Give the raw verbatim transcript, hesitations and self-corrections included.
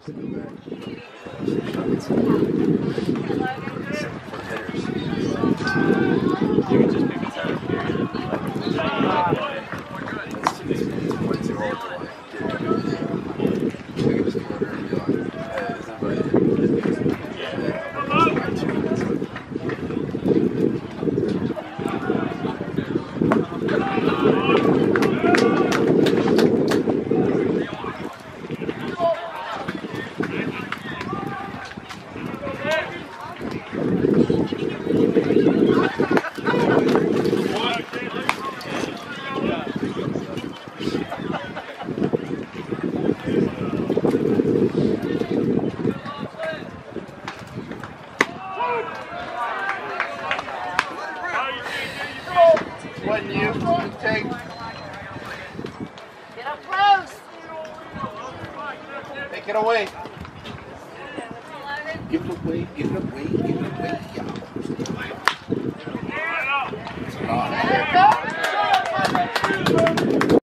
Wasn't you? Take. Get up close. Take it away. Give it away, give it away, give it away. Yeah.